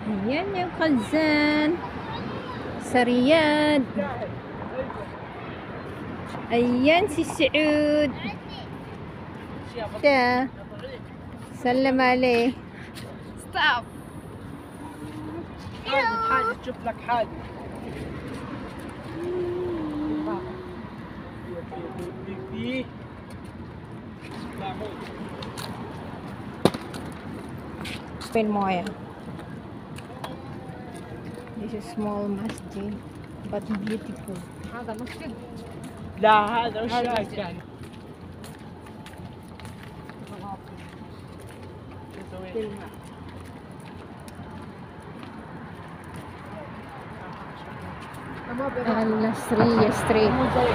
Ayan yung Khazan sa Riyadh. Ayan si Saud. Ta. سلم عليه. ستوب. حاجة تشوف لك حاجة. Open mo yan. This is small masjid but beautiful. هذا مسجد. لا هذا وش كان؟ النصرية ستريت.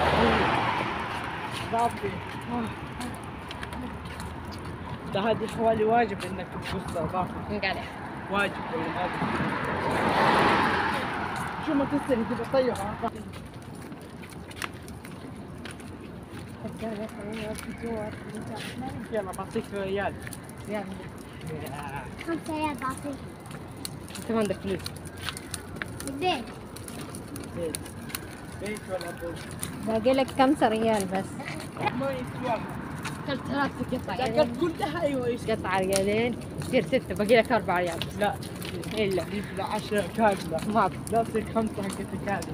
ده هذه حوالي واجب انك تقص اضافه. واجب ولا ما أدري. شو ما تستني تبي تطيرها. يلا بعطيك ريال. يلا. 5 ريال بعطيك. انت ما عندك فلوس. البيت. بيت ولا بيت؟ باقي لك 5 ريال بس. ما يسواها. اكلت 3 قطع. اكلت كلها ايوه ايش؟ قطعة ريالين يصير 6 باقي لك 4 ريال. لا الا جيب له 10 كاملة. ما لا تصير 5 حقتك هذه.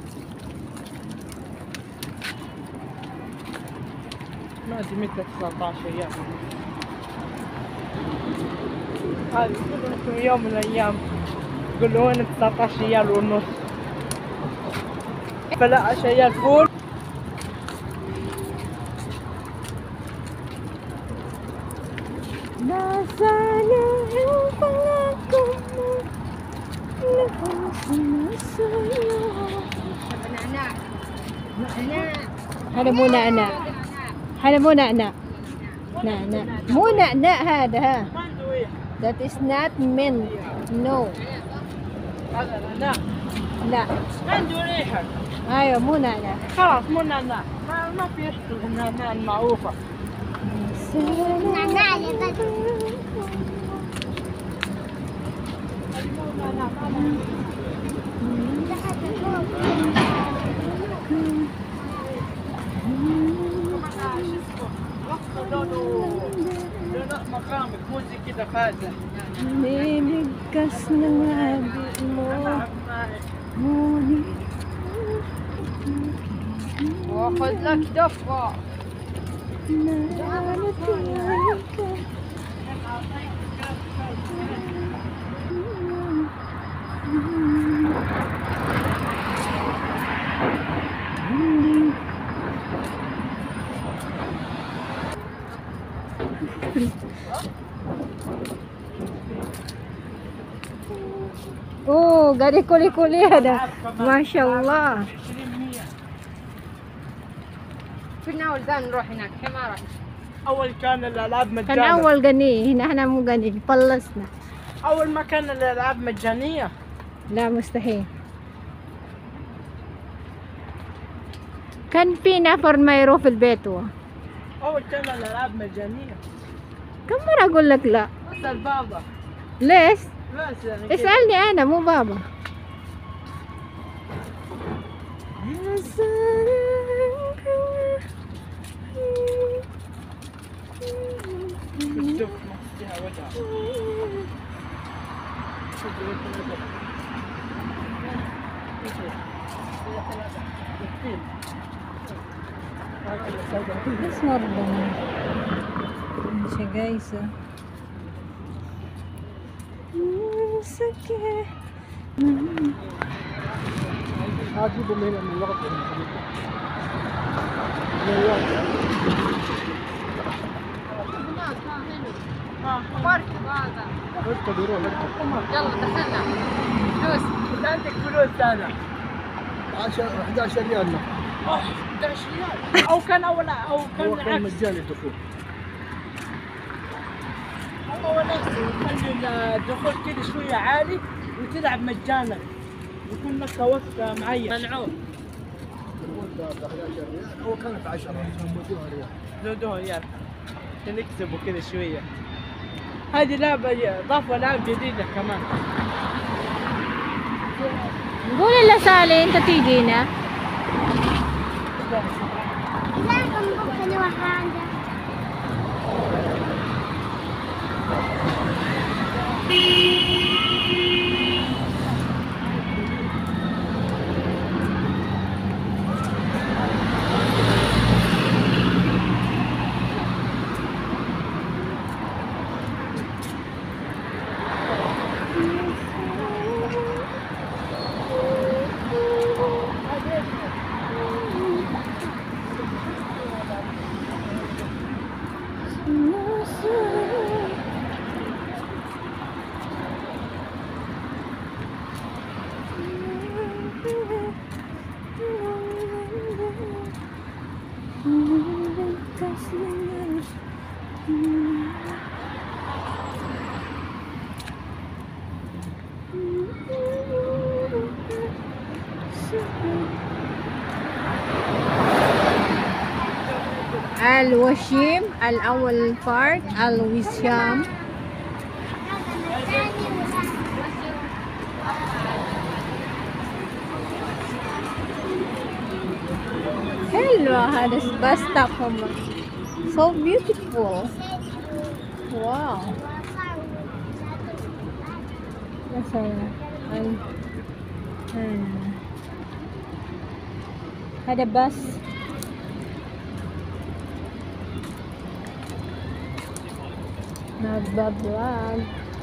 ما ادري متى 19 ريال. هذه كلكم يوم من الايام تقولوا وين 19 ريال ونص. فلا 10 ريال فول. Nasana yung pangako mo, nakasama sa'yo. نعناع. نعناع. هذا مو نعناع. هذا مو نعناع. نعناع مو نعناع هذا ها. ما عنده ايه. That is not mint. No. هذا نعناع. لا. ما عنده ريحة. ايوه مو نعناع. خلاص مو نعناع. ما في ريحة النعناع المعروفة. نعناع يا بدر. لونه مقامك مو زي كذا فازة. Niligas ng habit mo, ngunit واخذ لك دفة. nanatiyan ka. اوه قاعد يكولي هذا ما شاء الله. كنا اول ذا نروح هناك الحين ما راح. أول كان الألعاب كان مجانية. اول غني هنا احنا مو غني فلسنا. أول ما كان الألعاب مجانية. لا مستحيل. كان في نفر ما يروح في البيت هو. أول كان الألعاب مجانية. كم مرة اقول لك لا؟ اسأل بابا. ليش؟ بس يعني كده. اسألني انا مو بابا. شوف ما فيها وجع. بس مرة مش جايزة. هجيبه من هنا من الوقت. مركب هذا. اركب يروح اركب. يلا دخلنا. فلوس. إذا عندك فلوس أنا 11 ريال. 11 ريال. أو كان كان العكس. مجاني الدخول. هو نفسه يخلي الدخول كذا شوية عالي وتلعب مجانا. يكون لك وقت معين. منعوم. هو كانت 10 زودوها ريال. زودوها ريال. نكسبوا كذا شوية. هذه لعبة ضافوا ألعاب جديدة كمان. نقول إلا سالين تتيجينا. لا كم بكرة واحد عنده. الوشيم الأول بارك الوشام. حلوة هذا الباص ستوب. So beautiful. Wow. مثلا هذا باص. Nagbablog.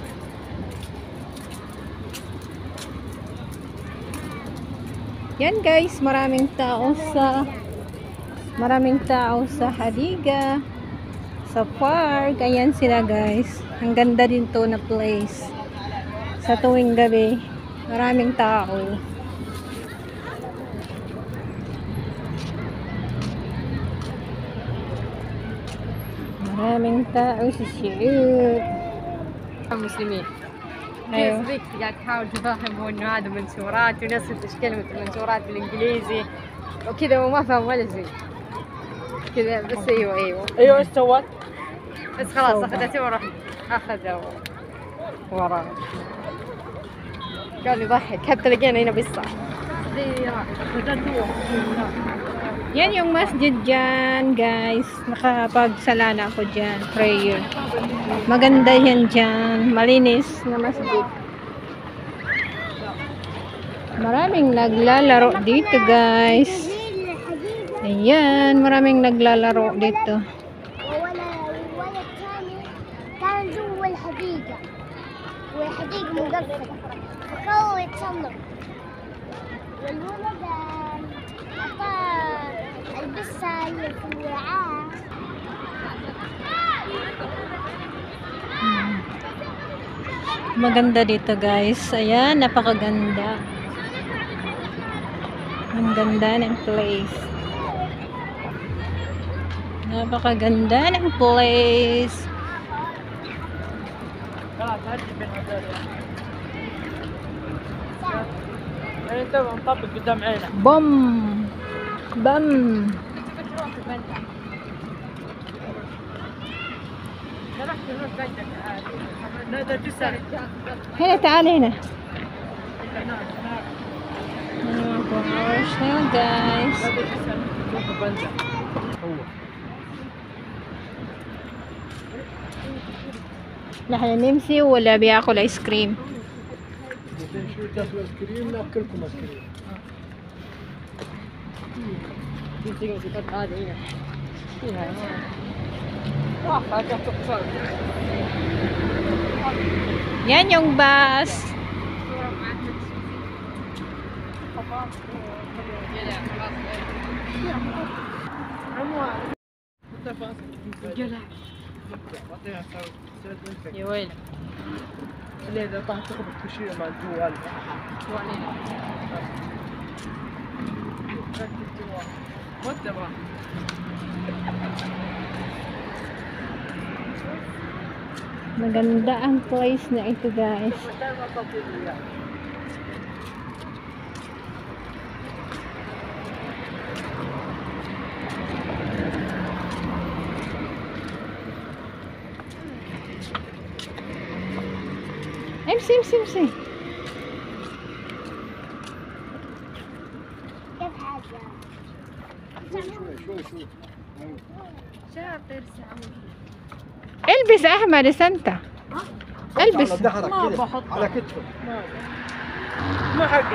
Yan guys, maraming tao sa Hadiga, sa park. Ayan sila guys. Ang ganda din to na place. Sa tuwing gabi, maraming tao. maraming tao sa Sylt. المسلمين أيوه. فيسبوك قاعد تحاول تفهموا انه هذا منشورات ونصف ايش كلمة المنشورات بالانجليزي وكذا وما فهم ولا شيء كذا بس ايوه ايوه ايش سوت؟ بس خلاص اخذته وراح اخذه وراه قال يضحك حتى لقينا هنا بالصح Yan yung masjid dyan, guys. Nakapagsala na ako dyan. Prayer. Maganda yan dyan. Malinis na masjid. Maraming naglalaro dito, guys. Ayan, maraming naglalaro dito. والولد الثاني كان جوا الحديقة والحديقة مقفلة فقرروا يتسلق والولد أعطاه البسة اللي في الوعاء Maganda dito, guys. Ayan, napakaganda. Ang ganda ng place. Napakaganda ng place. خلاص هدي بين هذول يعني انت مطبق قدام عينك Bom! Bam! لا ده تسأل هنا تعال هنا. Gosh, now guys. لا ده تسأل شوف بنزل هو نحن نمشي ولا بياكل ايس كريم؟ شو تاكلوا ايس كريم؟ ناكلكم ايس كريم. هذه هنا فيها واحد تقصر Yan yung bus. يا ويلك اللي اذا طاح تاخذ الكوشيه مع الجوال ما تبغى Maganda ang place na ito, guys. امشي امشي امشي. شاطر سعود. البس احمر سانتا. البس. على ظهرك ما كده، بحط. على كتفك. ما حقك.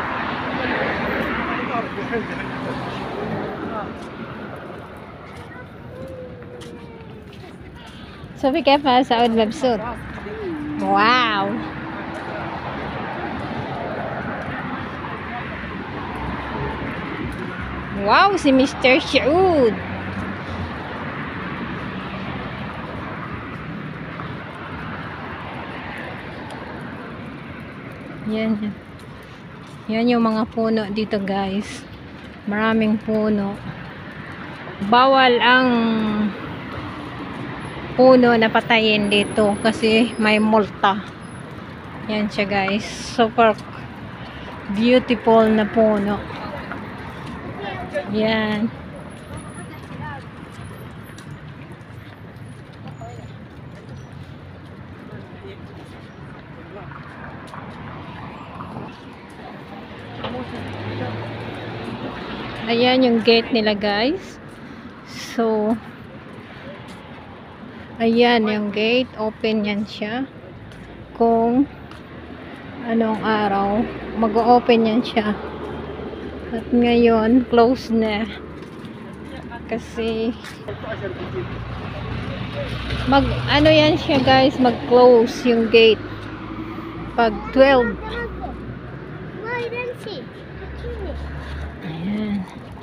شوفي كيف سعود مبسوط. واو. واو si Mr. Saud. Yan. Yan yung mga puno dito guys. Maraming puno. Bawal ang puno na patayin dito kasi may multa. Yan siya guys. Super beautiful na puno. Yan. Ayan yung gate nila guys. So ayan yung gate. Open yan siya. Kung anong araw mag-open yan siya. At ngayon close na. Kasi ano yan siya guys, mag-close yung gate pag 12. ما ينسي. Ayan.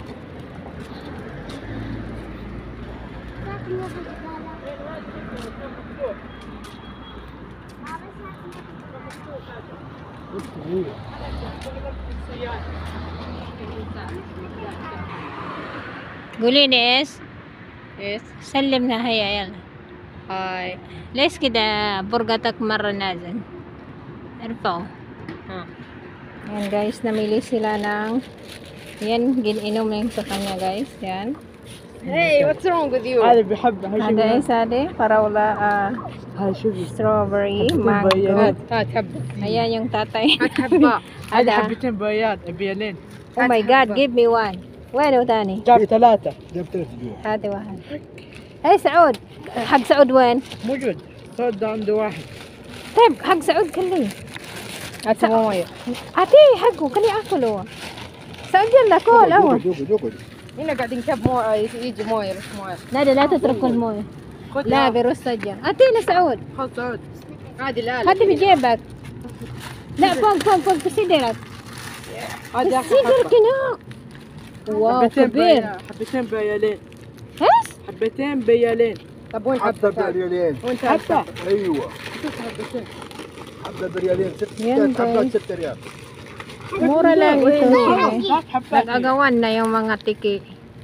قولي ناس ايش؟ سلمنا هيا يلا. هاي. ليش كده برقتك مرة نازل ارفعوا. ها. Yan guys, namili sila ng yan, gininom na yung sa kanya guys. Yan. Hey, what's wrong with you? هذا بيحبها. هاي Ada شوفي. isa de parawla هاي شوفي. strawberry, حبتين mango. بيانات. هات حبة. Ayan yung tatay. هات حبة. هذا Ada. حبتين بيات بيانين. Oh my God, give me one. وين تاني؟ جاب 3. جاب 3 جوا. هاتي واحد. هاي سعود. حق سعود وين؟ موجود. صد عنده واحد. طيب حق سعود كلي. هات موية. هاتي حقه كلي اكله. سعود يلا كل اول. اقعد. هنا قاعدين كب موية يجي موية بس موية. لا لا تتركوا المويه. خذ لا بيروس سجل. هاتينا سعود. خذ سعود. عادي لا. هاتي بجيبك. لا فوق بصدرك. هذا بصدرك هنا. واو كبير. حبتين بيالين. ايش؟ حبتين بيالين. طب وين حبة حبة؟ بريالين. وين حبة. ايوه. حبتين. حبة بريالين. Yan, 6 حبات guys. 6 ريال. Mura lang ito. Eh. ثلاث حبات. Nag-agawan na yung mga tiki.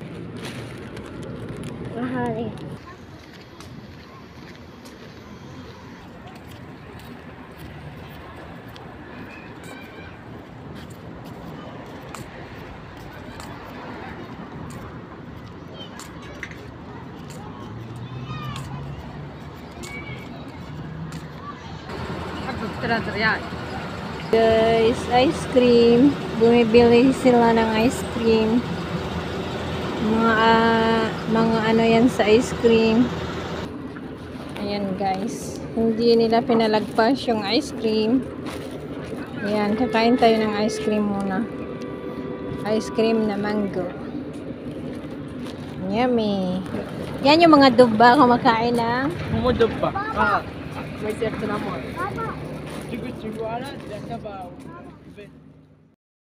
حبة ب3 ريال. Guys, ice cream. Bumibili sila ng ice cream. Mga ano yan sa ice cream. Ayan guys. Hindi nila pinalagpas yung ice cream. Ayan, kakain tayo ng ice cream muna. Ice cream na mango. Yummy. Yan yung mga duba kumakain ng مو دبة. ما يصير تنامون. تقول على ذكبة.